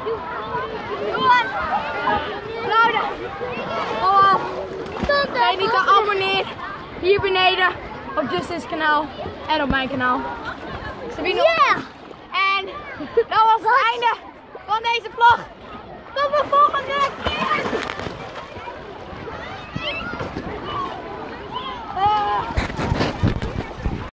Applauden. Allemaal. Vergeet niet te abonneren. Hier beneden op Justin's kanaal en op mijn kanaal. Sabine. En dat was het einde van deze vlog.